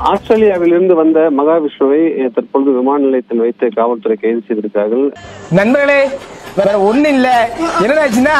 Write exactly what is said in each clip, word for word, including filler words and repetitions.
ஆஸ்திரேலியாவிலிருந்து வந்த மகாவிஷ்ணுவை தற்பொழுது விமான நிலையத்தில் வைத்து காவல்துறை கைது செய்திருக்கிறார்கள். நண்பர்களே, வேற ஒண்ணு இல்ல, என்னடாச்சுன்னா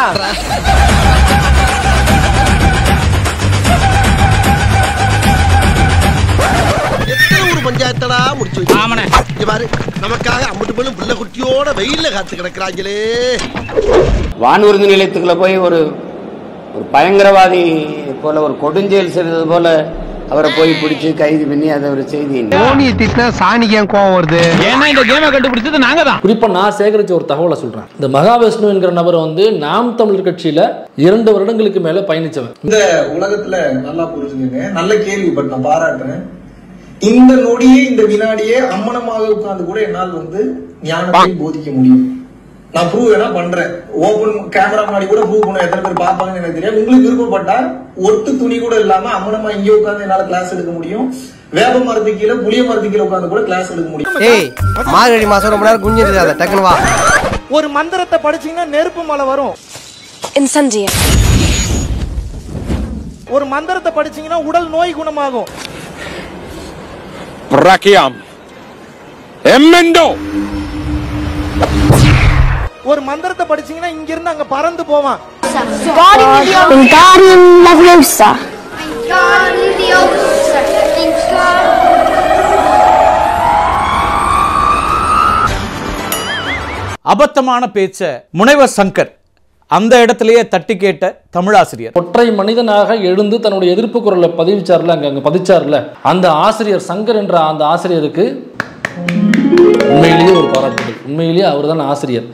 பஞ்சாயத்தடா முடிச்சு வச்சு பாரு, நமக்காக அம்பட்டு பெண்ணும் பிள்ளை குட்டியோட வெயில்ல காத்து கிடக்குறாங்களே. வானூர்தி நிலையத்துக்குள்ள போய் ஒரு ஒரு பயங்கரவாதி போல ஒரு கொடுஞ்செயல் செய்தது போல அவரை போய் பிடிச்சி கைது பண்ணி அதை ஒரு செய்தி. தோனி திட்டினா சாணிக்கு ஏன் கோவம் வருது? ஏன்னா இந்த கேமை கண்டுபிடிச்சது நாங்க தான். குறிப்பா நான் சேகரிச்ச ஒரு தகவலை சொல்றேன். இந்த மகாவிஷ்ணு என்கிற நபர் வந்து நாம் தமிழர் கட்சியில இரண்டு வருடங்களுக்கு மேல பயணிச்சவன். இந்த உலகத்துல நல்லா புரிஞ்சுங்க, நல்ல கேள்விப்பட்டேன், பாராட்டுறேன். இந்த நொடியே இந்த வினாடியே அம்மனமாக உட்கார்ந்து கூட என்னால் வந்து ஞானத்தை போதிக்க முடியும். நான் ப்ரூவ் வேணா பண்றேன். ஓபன் கேமரா மாடி கூட ப்ரூவ் பண்ண எத்தனை பேர் பாப்பாங்கன்னு எனக்கு தெரியாது. உங்களுக்கு விருப்பப்பட்டா ஒட்டு துணி கூட இல்லாம அம்மனமா இங்கே உட்கார்ந்து என்னால கிளாஸ் எடுக்க முடியும். வேப்ப மரத்து கீழே புளிய மரத்து கீழே உட்கார்ந்து கூட கிளாஸ் எடுக்க முடியும். ஏய், மார்கழி மாசம் ரொம்ப நேரம் குஞ்சிருக்காத, டக்குனு வா. ஒரு மந்திரத்தை படிச்சீங்கன்னா நெருப்பு மலை வரும். இன்சென்டியா. ஒரு மந்திரத்தை படிச்சீங்கன்னா உடல் நோய் குணமாகும். பிரக்கியம் எம்மெண்டோ. ஒரு மந்திரத்தை படிச்சீங்கன்னா இங்க இருந்து அங்க பறந்து போவான். அபத்தமான பேச்ச முனைவர் சங்கர் அந்த இடத்திலேயே தட்டி கேட்ட தமிழாசிரியர் ஒற்றை மனிதனாக எழுந்து தன்னுடைய எதிர்ப்பு குரலை பதிவிச்சார்ல, அங்க அங்க பதிச்சார்ல, அந்த ஆசிரியர் சங்கர் என்ற அந்த ஆசிரியருக்கு உண்மையிலேயே ஒரு பாராட்டுகள். உண்மையிலேயே அவர் தான் ஆசிரியர்.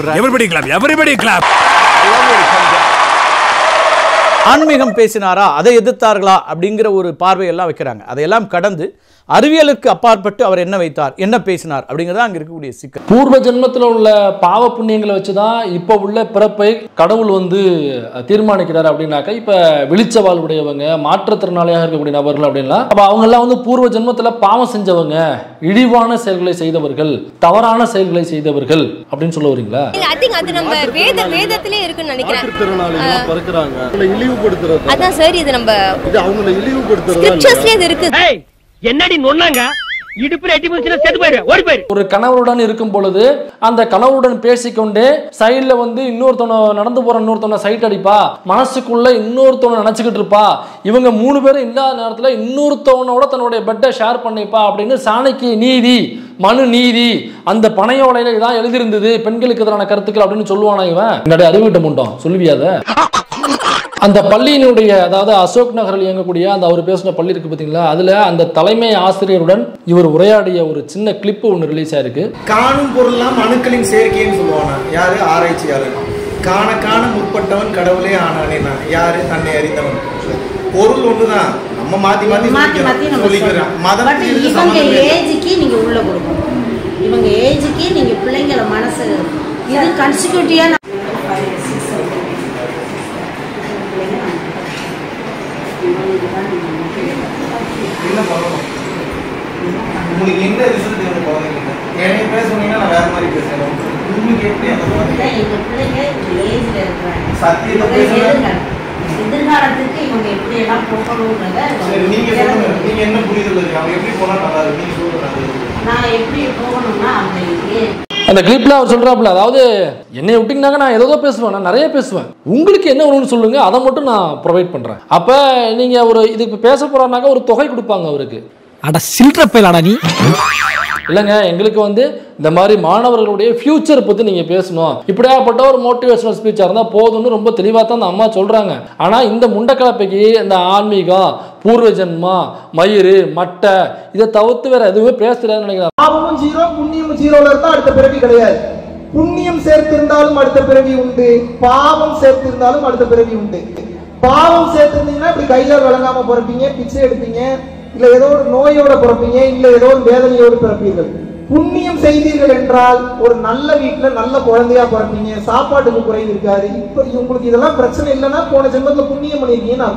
ஆன்மீகம் பேசினாரா, அதை எதிர்த்தார்களா அப்படிங்கிற ஒரு பார்வையெல்லாம் வைக்கிறாங்க. அதையெல்லாம் கடந்து அறிவியலுக்கு அப்பாற்பட்டு அவர் என்ன வைத்தார், என்ன பேசினார் அப்படிங்கிறத அங்க இருக்கக்கூடிய சிக்கல். பூர்வ ஜென்மத்தில் உள்ள பாவ புண்ணியங்களை வச்சுதான் இப்போ உள்ள பிறப்பை கடவுள் வந்து தீர்மானிக்கிறார் அப்படின்னாக்கா, இப்ப வெளிச்ச வாழ்வுடையவங்க, மாற்றுத்திறனாளியாக இருக்கக்கூடிய நபர்கள் அப்படின்னா அப்ப அவங்க எல்லாம் வந்து பூர்வ ஜென்மத்துல பாவம் செஞ்சவங்க, இழிவான செயல்களை செய்தவர்கள், தவறான செயல்களை செய்தவர்கள் அப்படின்னு சொல்ல வரீங்களா? அது நம்ம வேத வேதத்திலே இருக்குன்னு நினைக்கிறேன். மாற்றுத்திறனாளிகள் பறக்குறாங்க, இழிவுபடுத்துறது. அதான் சார், இது நம்ம இது அவங்களை இழிவுபடுத்துறது. ஸ்கிரிப்சர்ஸ்லயே இது இருக்கு. என்னடி நொன்னாங்க, இடுப்புல எட்டி முடிச்சுனா செத்து போயிரு, ஓடி போயிரு. ஒரு கணவருடன் இருக்கும் பொழுது அந்த கணவருடன் பேசிக்கொண்டே சைட்ல வந்து இன்னொருத்தவன நடந்து போற இன்னொருத்தவன சைட் அடிப்பா, மனசுக்குள்ள இன்னொருத்தவன நினைச்சுக்கிட்டு இருப்பா, இவங்க மூணு பேரும் இல்லாத நேரத்துல இன்னொருத்தவனோட தன்னுடைய பெட்டை ஷேர் பண்ணிப்பா அப்படின்னு சாணைக்கு நீதி, மனு நீதி, அந்த பனையோலையில இதான் எழுதியிருந்தது பெண்களுக்கு எதிரான கருத்துக்கள் அப்படின்னு சொல்லுவானா இவன்? என்னுடைய அறிவிட்ட முண்டோம் சொல்லுவியாத. அந்த பள்ளியினுடைய, அதாவது அசோக் நகரில் இயங்கக்கூடிய அந்த அவர் பேசின பள்ளி இருக்கு பார்த்தீங்களா, அதுல அந்த தலைமை ஆசிரியருடன் இவர் உரையாடிய ஒரு சின்ன கிளிப்பு ஒன்று ரிலீஸ் ஆயிருக்கு. காணும் பொருள்லாம் அணுக்களின் சேர்க்கைன்னு சொல்லுவாங்க. யாரு? ஆராய்ச்சியாளர். காண காண முற்பட்டவன் கடவுளே ஆனானே. யாரு? தன்னை அறிந்தவன். பொருள் ஒண்ணுதான், நம்ம மாத்தி மாத்தி சொல்லிக்கிறோம். இவங்க ஏஜுக்கு நீங்க உள்ள கொடுக்கணும், இவங்க ஏஜுக்கு நீங்க பிள்ளைங்கள மனசு இது கன்சிக்யூட்டிவா உங்களுக்கு என்ன ரிசல்ட் வேணும் குழந்தைங்க? என்னைய பேச சொன்னீங்கன்னா நான் வேற மாதிரி பேசுறேன். உங்களுக்கு எப்படி அந்த குழந்தைங்க எங்க பிள்ளைங்க ஏஜ்ல இருக்காங்க, சத்தியத்தை பேசுறாங்க. எதிர்காலத்துக்கு இவங்க எப்படி எல்லாம் போகணும்ன்றத நீங்க சொல்லுங்க. நீங்க என்ன புரிதல் இருக்கு, அவங்க எப்படி போனா நல்லா இருக்கு, நீங்க சொல்லுங்க. நான் எப்படி போகணும்னா அவங்க அந்த கிளிப்ல அவர் சொல்றாப்புல, அதாவது என்னை விட்டீங்கன்னாங்க நான் ஏதோ பேசுவேன், நான் நிறைய பேசுவேன், உங்களுக்கு என்ன வேணும்னு சொல்லுங்க, அதை மட்டும் நான் ப்ரொவைட் பண்றேன். அப்ப நீங்க ஒரு இது இப்ப பேச போறாருனாக்கா ஒரு தொகை கொடுப்பாங்க அவருக்கு. அட சில்ற பேலாடா நீ. இல்லைங்க, எங்களுக்கு வந்து இந்த மாதிரி மாணவர்களுடைய ஃபியூச்சர் பற்றி நீங்கள் பேசணும், இப்படியாப்பட்ட ஒரு மோட்டிவேஷனல் ஸ்பீச்சாக இருந்தால் போதும்னு ரொம்ப தெளிவாக தான் அந்த அம்மா சொல்கிறாங்க. ஆனால் இந்த முண்டக்கலப்பைக்கு இந்த ஆன்மீகம், பூர்வ ஜென்மா, மயிறு, மட்டை இதை தவிர்த்து வேற எதுவுமே பேசுறாருன்னு நினைக்கிறேன். பாவமும் ஜீரோ, புண்ணியம் ஜீரோல இருந்தா அடுத்த பிறவி கிடையாது. புண்ணியம் சேர்த்திருந்தாலும் அடுத்த பிறவி உண்டு, பாவம் சேர்த்திருந்தாலும் அடுத்த பிறவி உண்டு. பாவம் சேர்த்திருந்தீங்கன்னா இப்படி கையில விளங்காம பிறப்பீங்க, பிச்சை எடுப்பீங்க, இல்ல ஏதோ ஒரு நோயோட பிறப்பீங்க, இல்ல ஏதோ ஒரு வேதனையோடு பிறப்பீர்கள். புண்ணியம் செய்தீர்கள் என்றால் ஒரு நல்ல வீட்டுல நல்ல குழந்தையா பிறப்பீங்க, சாப்பாட்டுக்கு குறைவு இருக்காது. இப்ப உங்களுக்கு இதெல்லாம் பிரச்சனை இல்லைன்னா போன ஜென்மத்துல புண்ணியம் பண்ணிருக்கீங்கன்னு அர்த்தம்.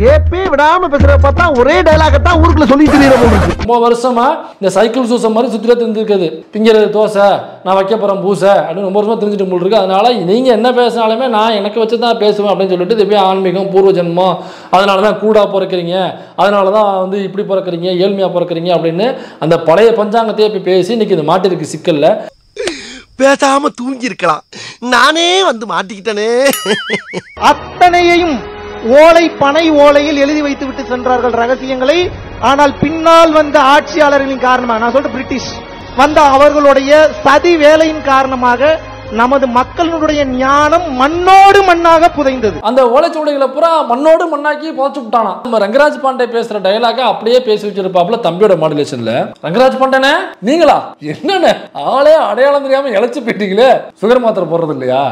கேப்பே விடாம பேசுற பார்த்தா ஒரே டயலாக தான் ஊருக்குள்ள சொல்லிட்டு இருக்கீங்க. ரொம்ப வருஷமா இந்த சைக்கிள் சூசம் மாதிரி சுத்திர தெரிஞ்சிருக்குது. திங்கிறது தோசை, நான் வைக்க போறேன் பூசை அப்படின்னு ரொம்ப வருஷமா தெரிஞ்சுட்டு போல் இருக்கு. அதனால நீங்க என்ன பேசினாலுமே நான் எனக்கு வச்சுதான் பேசுவேன் அப்படின்னு சொல்லிட்டு இது போய் ஆன்மீகம், பூர்வ ஜென்மம், அதனாலதான் கூடா பிறக்கிறீங்க, அதனாலதான் வந்து இப்படி பிறக்கிறீங்க, ஏழ்மையா பிறக்கிறீங்க அப்படின்னு அந்த பழைய பஞ்சாங்கத்தையே போய் பேசி இன்னைக்கு இது மாட்டிருக்கு சிக்கல்ல. பேசாம தூங்கி இருக்கலாம், நானே வந்து மாட்டிக்கிட்டனே. அத்தனையையும் ஓலை பனை ஓலையில் எழுதி வைத்து விட்டு சென்றார்கள் ரகசியங்களை. ஆனால் பின்னால் வந்த ஆட்சியாளர்களின் காரணமாக, நான் சொல்ற பிரிட்டிஷ் வந்த அவர்களுடைய சதி வேலையின் காரணமாக நமது மக்களுடைய ஞானம் மண்ணோடு மண்ணாக புதைந்தது. அந்த ஓலைச்சுவடிகளை பூரா மண்ணோடு மண்ணாக்கி புதைச்சு விட்டானா. நம்ம ரங்கராஜ் பாண்டே பேசுற டயலாக அப்படியே பேசி வச்சிருப்பாப்ல தம்பியோட மாடுலேஷன்ல. ரங்கராஜ் பாண்டே நீங்களா என்னன்னு ஆளே அடையாளம் தெரியாம இழைச்சு போயிட்டீங்களே, சுகர் மாத்திரை போடுறது இல்லையா?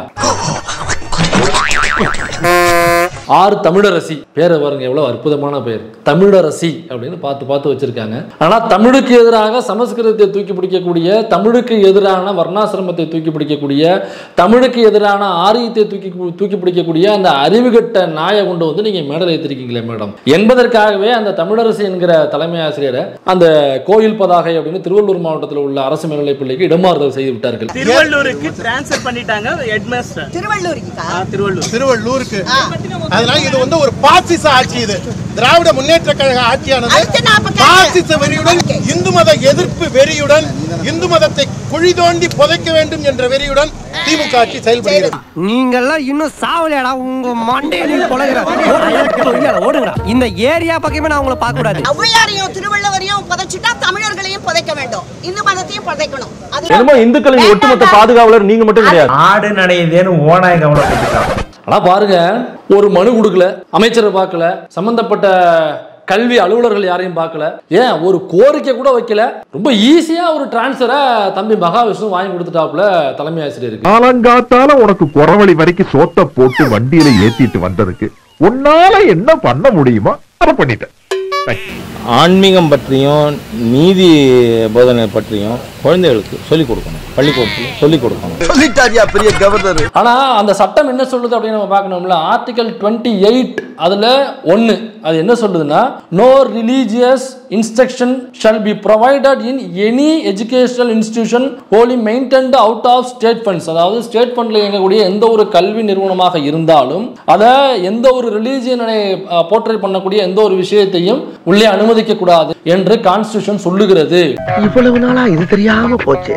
ஆறு தமிழரசி பேரை பாருங்க, எவ்வளவு அற்புதமான பெயர், தமிழரசி அப்படின்னு பார்த்து பார்த்து வச்சிருக்காங்க. ஆனா தமிழுக்கு எதிராக சமஸ்கிருதத்தை தூக்கி பிடிக்கக்கூடிய, தமிழுக்கு எதிரான வர்ணாசிரமத்தை தூக்கி பிடிக்கக்கூடிய, தமிழுக்கு எதிரான ஆரியத்தை தூக்கி தூக்கி பிடிக்கக்கூடிய அந்த அறிவுகட்ட நாயை கொண்டு வந்து நீங்க மேடல் ஏற்றிருக்கீங்களே மேடம் என்பதற்காகவே அந்த தமிழரசி என்கிற தலைமை ஆசிரியரை அந்த கோயில் பதாகை அப்படின்னு திருவள்ளூர் மாவட்டத்தில் உள்ள அரசு மேல்நிலைப் பள்ளிக்கு இடமாறுதல் செய்து விட்டார்கள். திருவள்ளூருக்கு டிரான்ஸ்ஃபர் பண்ணிட்டாங்க ஹெட்மாஸ்டர். திருவள்ளூருக்கு திருவள்ளூர் திருவள்ளூருக்கு அதனால இது வந்து ஒரு பாசிச ஆட்சி. இது திராவிட முன்னேற்ற கழக ஆட்சியானது பாசிச வெறியுடன், இந்து மத எதிர்ப்பு வெறியுடன், இந்து மதத்தை குழி தோண்டி புதைக்க வேண்டும் என்ற வெறியுடன் திமுக ஆட்சி செயல்படுகிறது. நீங்கெல்லாம் இன்னும் சாவலையாடா, உங்க மண்டையில ஓடுங்கடா. இந்த ஏரியா பக்கமே நான் உங்களை பார்க்க கூடாது. ஔவையாரையும் திருவள்ளுவரையும் புதைச்சிட்டா தமிழர்களையும் புதைக்க வேண்டும், இந்து மதத்தையும் புதைக்கணும். என்னமோ இந்துக்களின் ஒட்டுமொத்த பாதுகாவலர் நீங்க மட்டும் கிடையாது. ஆடு நடையதேன்னு ஓனாய் கவலைப்பட்டுட்டாங்க. ஆனா பாருங்க, ஒரு மனு கொடுக்கல, அமைச்சரை பார்க்கல, சம்பந்தப்பட்ட கல்வி அலுவலர்கள் யாரையும் பார்க்கல, ஏன் ஒரு கோரிக்கை கூட வைக்கல. ரொம்ப ஈஸியா ஒரு டிரான்ஸ்ஃபரை தம்பி மகாவிஷ்ணு வாங்கி கொடுத்துட்டாப்புல தலைமை ஆசிரியருக்கு. காலங்காத்தால உனக்கு குறவழி வரைக்கும் சோத்த போட்டு வண்டியில ஏத்திட்டு வந்ததுக்கு உன்னால என்ன பண்ண முடியுமோ அதை பண்ணிட்டேன். ஆன்மீகம் பற்றியும் நீதி போதனை பற்றியும் குழந்தைகளுக்கு சொல்லிக் கொடுக்கணும், பள்ளிக்கூடத்தில் சொல்லிக் கொடுக்கணும். பெரிய கவர்னர். ஆனா அந்த சட்டம் என்ன சொல்லுது அப்படின்னு நம்ம பார்க்கணும்ல. ஆர்டிகல் டுவெண்ட்டி எயிட் அதுல ஒன்னு அது என்ன சொல்லுதுன்னா, no religious instruction shall be provided in any educational institution wholly maintained out of state funds. அதாவது ஸ்டேட் ஃபண்ட்ல இயங்கக்கூடிய எந்த ஒரு கல்வி நிறுவனமாக இருந்தாலும் அதை எந்த ஒரு ரிலீஜியனை போர்ட்ரேட் பண்ணக்கூடிய எந்த ஒரு விஷயத்தையும் உள்ளே அனுமதிக்க கூடாது என்று கான்ஸ்டிடியூஷன் சொல்லுகிறது. இவ்வளவு நாளா இது தெரியாம போச்சு.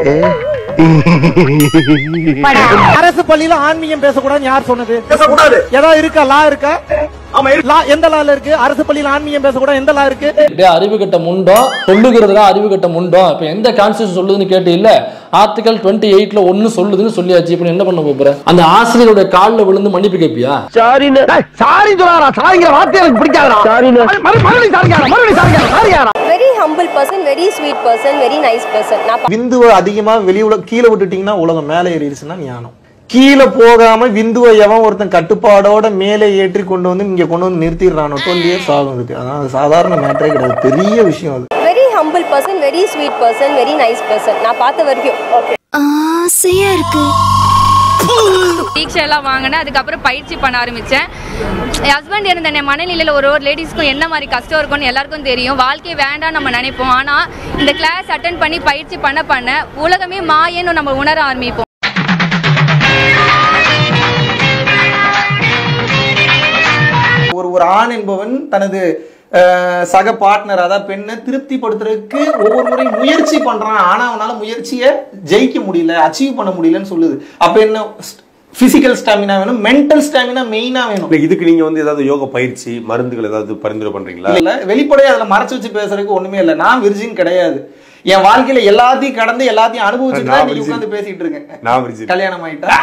அரசு பள்ளியில ஆன்மீகம் பேசக்கூடாது யார் சொன்னது? பேசக்கூடாது. ஏதாவது இருக்கா? லா இருக்கா? எந்த லால இருக்கு? அரசு பள்ளியில் ஆன்மீகம் பேசக்கூடாது எந்த லா இருக்கு? அறிவு கட்ட முண்டோம் சொல்லுகிறதுல அறிவு கட்ட முண்டோம். இப்ப எந்த கான்ஸ்டிடியூஷன் சொல்லுதுன்னு கேட்டு இல்ல, ஆர்டிகல் டுவெண்ட்டி எயிட்ல ஒன்னு சொல்லுதுன்னு சொல்லியாச்சு. இப்ப என்ன பண்ண போற? அந்த ஆசிரியருடைய காலில் விழுந்து மன்னிப்பு கேட்பியா? சாரின்னு சாரி சொல்றாரா? சாரிங்கிற வார்த்தை எனக்கு பிடிக்காதா? சாரின்னு மறுபடியும் சாரிங்கடா, மறுபடியும் சாரிங்கடா, சாரிங்கடா. Very humble person, very sweet person, very nice person. விந்துவை அதிகமா வெளி உலக கீழே விட்டுட்டீங்கன்னா உலகம் மேலே ஏறிடுச்சுன்னா ஞானம். கீழே போகாம விந்துவை எவன் ஒருத்தன் கட்டுப்பாடோட மேலே ஏற்றி கொண்டு வந்து இங்க கொண்டு வந்து நிறுத்திடுறானோ டுவெல் இயர்ஸ் ஆகும். இருக்கு அதான் சாதாரண மேட்டரே கிடையாது, பெரிய விஷயம் அது. Very humble person, very sweet person, very nice person. நான் பார்த்த வரைக்கும் ஆசையா இருக்கு. தீட்சை எல்லாம் வாங்கினேன், அதுக்கப்புறம் பயிற்சி பண்ண ஆரம்பிச்சேன். என் ஹஸ்பண்ட் இருந்த மனநிலையில் ஒரு ஒரு லேடிஸ்க்கும் என்ன மாதிரி கஷ்டம் இருக்கும்னு எல்லாருக்கும் தெரியும். வாழ்க்கையை வேண்டாம் நம்ம நினைப்போம். ஆனால் இந்த கிளாஸ் அட்டன் பண்ணி பயிற்சி பண்ண பண்ண உலகமே மாயன்னு நம்ம உணர ஆரம்பிப்போம். ஒரு ஒரு ஆண் என்பவன் தனது சக பார்ட்னர் அதாவது பெண்ணை திருப்திப்படுத்துறதுக்கு ஒவ்வொரு முறையும் முயற்சி பண்றான். ஆனா அவனால முயற்சியை ஜெயிக்க முடியல, அச்சீவ் பண்ண முடியலன்னு சொல்லுது. அப்ப என்ன? பிசிக்கல் ஸ்டாமினா வேணும், மென்டல் ஸ்டாமினா மெயினா வேணும். இதுக்கு நீங்க வந்து ஏதாவது யோக பயிற்சி மருந்துகள் ஏதாவது பரிந்துரை பண்றீங்களா? இல்ல, வெளிப்படையா அதுல மறைச்சு வச்சு பேசுறதுக்கு ஒண்ணுமே இல்லை. நான் விர்ஜின் கிடையாது. என் வாழ்க்கையில எல்லாத்தையும் கடந்து எல்லாத்தையும் அனுபவிச்சுட்டு தான் நீங்க உட்கார்ந்து பேசிட்டு இருக்கேன். கல்யாணம் ஆயிட்டா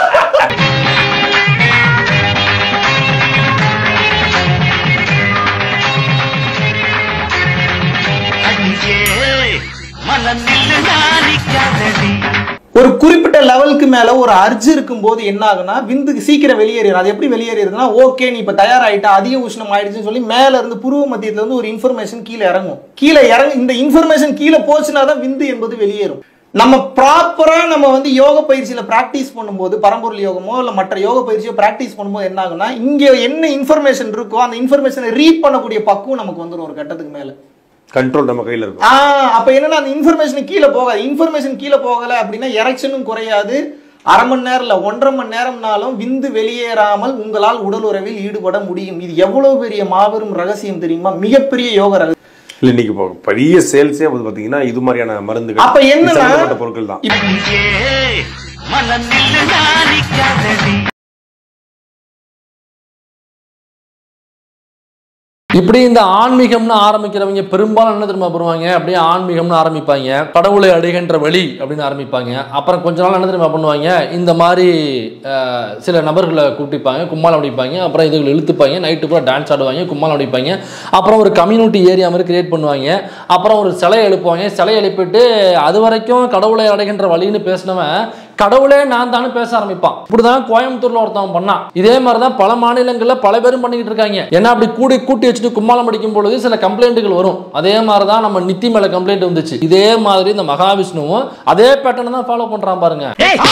ஒரு குறிப்பிட்ட லெவலுக்கு மேல ஒரு அர்ஜ் இருக்கும் போது என்ன ஆகுனா விந்து சீக்கிரம் வெளியேறிடும். அது எப்படி வெளியேறிடுதுன்னா, ஓகே நீ இப்ப தயாராயிட்டா, அதிக உஷ்ணம் ஆயிடுச்சுன்னு சொல்லி மேல இருந்து புருவ மத்தியத்துல இருந்து ஒரு இன்ஃபர்மேஷன் கீழே இறங்கும். கீழே இறங்கும். இந்த இன்ஃபர்மேஷன் கீழே போச்சுன்னா தான் விந்து என்பது வெளியேறும். நம்ம ப்ராப்பரா நம்ம வந்து யோக பயிற்சியில பிராக்டிஸ் பண்ணும்போது பரம்பொருள் யோகமோ இல்ல மற்ற யோக பயிற்சியோ பிராக்டிஸ் பண்ணும்போது என்ன ஆகும்னா இங்க என்ன இன்ஃபர்மேஷன் இருக்கோ அந்த இன்ஃபர்மேஷனை ரீட் பண்ணக்கூடிய பக்குவம் நமக்கு வந்துடும் ஒரு கட்டத்துக்கு மேல. கண்ட்ரோல் நம்ம கையில இருக்கும். ஆஹ் அப்ப என்னன்னா அந்த இன்ஃபர்மேஷன் கீழே போகாது. இன்ஃபர்மேஷன் கீழே போகல அப்படின்னா எரெக்ஷனும் குறையாது. அரை மணி நேரம் இல்ல ஒன்றரை மணி நேரம்னாலும் விந்து வெளியேறாமல் உங்களால் உடல் உறவில் ஈடுபட முடியும். இது எவ்வளவு பெரிய மாபெரும் ரகசியம் தெரியுமா? மிகப்பெரிய யோக ரகசியம். இல்ல இன்னைக்கு பெரிய சேல்ஸே வந்து பாத்தீங்கன்னா இது மாதிரியான மருந்துகள் அப்ப என்ன பொருட்கள் தான். இப்படி இந்த ஆன்மீகம்னு ஆரம்பிக்கிறவங்க பெரும்பாலும் என்ன தெரியுமா பண்ணுவாங்க? அப்படியே ஆன்மீகம்னு ஆரம்பிப்பாங்க, கடவுளை அடைகின்ற வழி அப்படின்னு ஆரம்பிப்பாங்க. அப்புறம் கொஞ்ச நாள் என்ன தெரியுமா பண்ணுவாங்க? இந்த மாதிரி சில நபர்களை கூட்டிப்பாங்க, கும்மாளம் அடிப்பாங்க, அப்புறம் இதுகளை இழுத்துப்பாங்க, நைட்டு பூரா டான்ஸ் ஆடுவாங்க, கும்மாளம் அடிப்பாங்க, அப்புறம் ஒரு கம்யூனிட்டி ஏரியா மாதிரி கிரியேட் பண்ணுவாங்க, அப்புறம் ஒரு சிலையை எழுப்புவாங்க. சிலையை எழுப்பிட்டு அது வரைக்கும் கடவுளை அடைகின்ற வழின்னு பேசினவன் கடவுளே நான் தானே பேச ஆரம்பிப்பான். இப்படிதான் கோயம்புத்தூர்ல ஒருத்தவன் பண்ணான். இதே மாதிரிதான் பல மாநிலங்கள்ல பல பேரும் பண்ணிக்கிட்டு இருக்காங்க. ஏன்னா அப்படி கூடி கூட்டி வச்சுட்டு கும்மாளம் அடிக்கும் பொழுது சில கம்ப்ளைண்ட்டுகள் வரும். அதே மாதிரிதான் நம்ம நித்தி மேல கம்ப்ளைண்ட் வந்துச்சு. இதே மாதிரி இந்த மகாவிஷ்ணுவும் அதே பேட்டர்ன் தான் ஃபாலோ பண்றான் பாருங்க.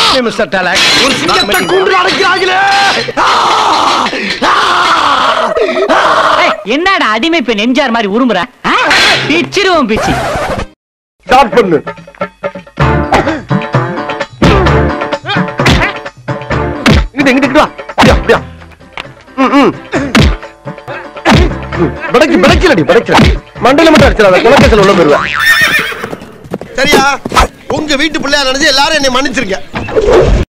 என்னடா அடிமை பெண் எம்ஜிஆர் மாதிரி உருமுற பிச்சிருவோம் பிச்சி. ஸ்டார்ட் பண்ணு. மண்டல மட்டும் அடிச்சிடாத, குலக்கேசல் உள்ள போயிருவேன். சரியா? உங்க வீட்டு பிள்ளையா நினைச்சு எல்லாரும் என்னை மன்னிச்சிருக்க.